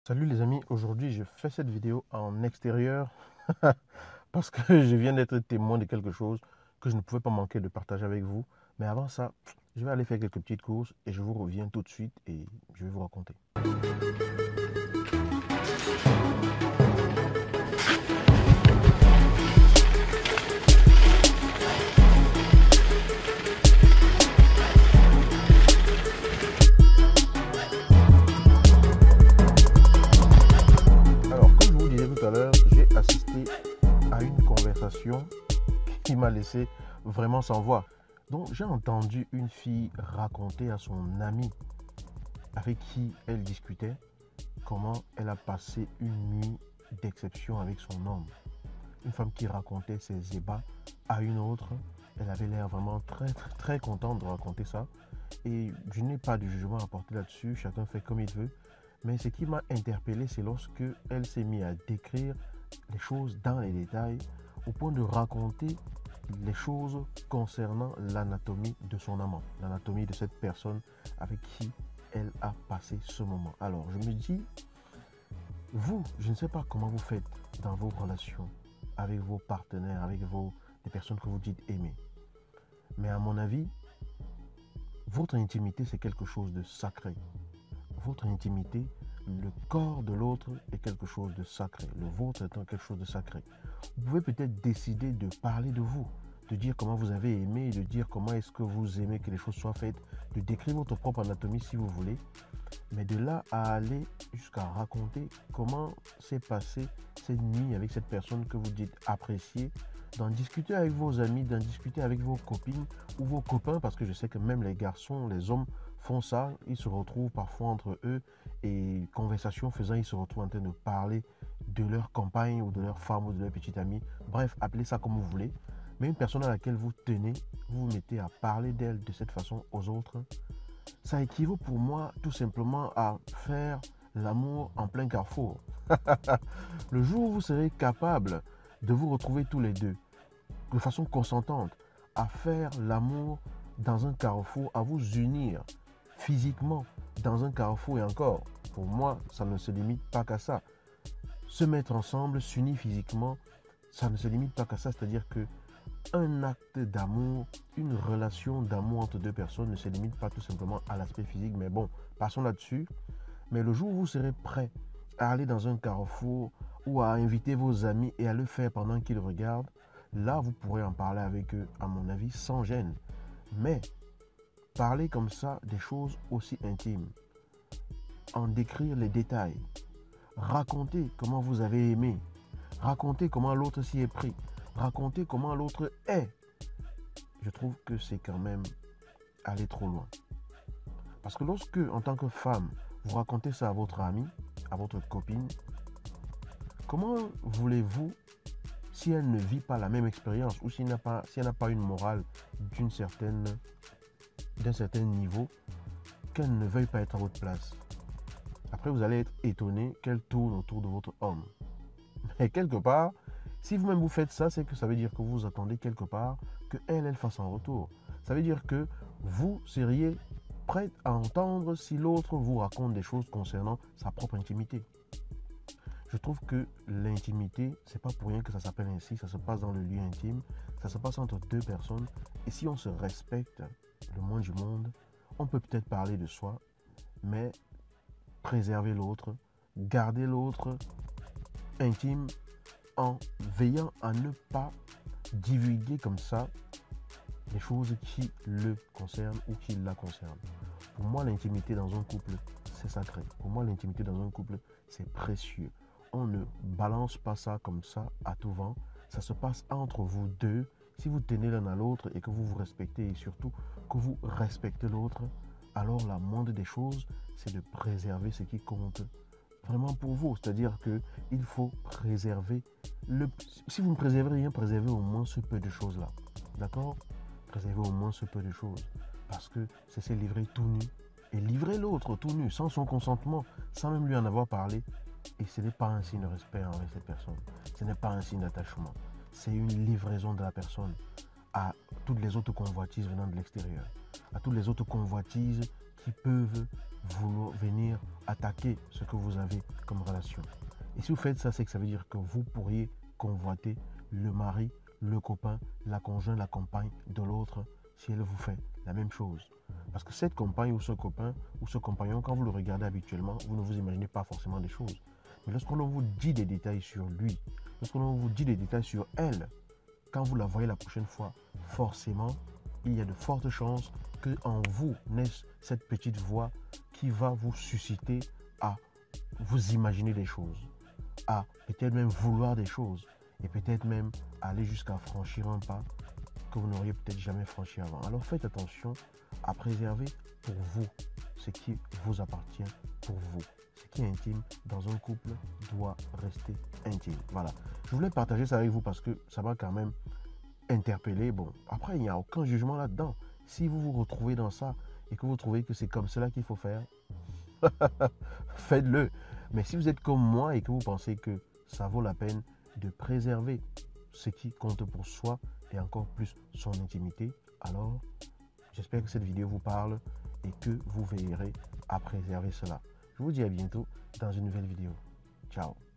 Salut les amis, aujourd'hui je fais cette vidéo en extérieur parce que je viens d'être témoin de quelque chose que je ne pouvais pas manquer de partager avec vous. Mais avant ça, je vais aller faire quelques petites courses et je vous reviens tout de suite et je vais vous raconter. Alors, comme je vous disais tout à l'heure, j'ai assisté à une conversation qui m'a laissé vraiment sans voix. Donc, j'ai entendu une fille raconter à son amie avec qui elle discutait comment elle a passé une nuit d'exception avec son homme. Une femme qui racontait ses ébats à une autre. Elle avait l'air vraiment très contente de raconter ça. Et je n'ai pas de jugement à porter là-dessus, chacun fait comme il veut. Mais ce qui m'a interpellé, c'est lorsque elle s'est mise à décrire les choses dans les détails, au point de raconter les choses concernant l'anatomie de son amant, l'anatomie de cette personne avec qui elle a passé ce moment. Alors, je me dis, vous, je ne sais pas comment vous faites dans vos relations avec vos partenaires, avec les personnes que vous dites aimer. Mais à mon avis, votre intimité, c'est quelque chose de sacré. Votre intimité, le corps de l'autre est quelque chose de sacré. Le vôtre étant quelque chose de sacré. Vous pouvez peut-être décider de parler de vous, de dire comment vous avez aimé, de dire comment est-ce que vous aimez que les choses soient faites, de décrire votre propre anatomie si vous voulez. Mais de là à aller jusqu'à raconter comment s'est passée cette nuit avec cette personne que vous dites apprécier, d'en discuter avec vos amis, d'en discuter avec vos copines ou vos copains, parce que je sais que même les garçons, les hommes font ça, ils se retrouvent parfois entre eux et conversation faisant, ils se retrouvent en train de parler de leur compagne ou de leur femme ou de leur petite amie. Bref, appelez ça comme vous voulez. Mais une personne à laquelle vous tenez, vous vous mettez à parler d'elle de cette façon aux autres. Ça équivaut pour moi tout simplement à faire l'amour en plein carrefour. Le jour où vous serez capable de vous retrouver tous les deux de façon consentante à faire l'amour dans un carrefour, à vous unir physiquement dans un carrefour et encore, pour moi, ça ne se limite pas qu'à ça. Se mettre ensemble, s'unir physiquement, ça ne se limite pas qu'à ça, c'est-à-dire que un acte d'amour, une relation d'amour entre deux personnes ne se limite pas tout simplement à l'aspect physique, mais bon, passons là-dessus. Mais le jour où vous serez prêt à aller dans un carrefour ou à inviter vos amis et à le faire pendant qu'ils regardent, là, vous pourrez en parler avec eux, à mon avis, sans gêne. Mais parler comme ça des choses aussi intimes, en décrire les détails, raconter comment vous avez aimé, raconter comment l'autre s'y est pris, raconter comment l'autre est, je trouve que c'est quand même aller trop loin. Parce que lorsque, en tant que femme, vous racontez ça à votre amie, à votre copine, comment voulez-vous, si elle ne vit pas la même expérience ou si elle n'a pas une morale d'un certain niveau, qu'elle ne veuille pas être à votre place? Après, vous allez être étonné qu'elle tourne autour de votre homme. Mais quelque part, si vous-même vous faites ça, c'est que ça veut dire que vous attendez quelque part que elle fasse un retour. Ça veut dire que vous seriez prêt à entendre si l'autre vous raconte des choses concernant sa propre intimité. Je trouve que l'intimité, c'est pas pour rien que ça s'appelle ainsi, ça se passe dans le lieu intime, ça se passe entre deux personnes. Et si on se respecte le moins du monde, on peut peut-être parler de soi, mais préserver l'autre, garder l'autre intime en veillant à ne pas divulguer comme ça les choses qui le concernent ou qui la concernent. Pour moi, l'intimité dans un couple, c'est sacré. Pour moi, l'intimité dans un couple, c'est précieux. On ne balance pas ça comme ça à tout vent. Ça se passe entre vous deux. Si vous tenez l'un à l'autre et que vous vous respectez et surtout que vous respectez l'autre, alors la moindre des choses, c'est de préserver ce qui compte vraiment pour vous. C'est-à-dire qu'il faut préserver si vous ne préservez rien, préservez au moins ce peu de choses-là. D'accord? Préservez au moins ce peu de choses. Parce que c'est se livrer tout nu. Et livrer l'autre tout nu, sans son consentement, sans même lui en avoir parlé. Et ce n'est pas un signe de respect envers cette personne. Ce n'est pas un signe d'attachement. C'est une livraison de la personne à toutes les autres convoitises venant de l'extérieur. À toutes les autres convoitises qui peuvent venir attaquer ce que vous avez comme relation. Et si vous faites ça, c'est que ça veut dire que vous pourriez convoiter le mari, le copain, la conjointe, la compagne de l'autre si elle vous fait la même chose. Parce que cette compagne ou ce copain ou ce compagnon, quand vous le regardez habituellement, vous ne vous imaginez pas forcément des choses. Mais lorsqu'on vous dit des détails sur lui, lorsqu'on vous dit des détails sur elle, quand vous la voyez la prochaine fois, forcément, il y a de fortes chances qu'en vous naisse cette petite voix qui va vous susciter à vous imaginer des choses, à peut-être même vouloir des choses et peut-être même aller jusqu'à franchir un pas que vous n'auriez peut-être jamais franchi avant. Alors faites attention à préserver pour vous ce qui vous appartient pour vous. Ce qui est intime dans un couple doit rester intime. Voilà. Je voulais partager ça avec vous parce que ça m'a quand même interpellé. Bon, après, il n'y a aucun jugement là-dedans. Si vous vous retrouvez dans ça et que vous trouvez que c'est comme cela qu'il faut faire, faites-le. Mais si vous êtes comme moi et que vous pensez que ça vaut la peine de préserver ce qui compte pour soi et encore plus son intimité, alors j'espère que cette vidéo vous parle et que vous veillerez à préserver cela. Je vous dis à bientôt dans une nouvelle vidéo. Ciao.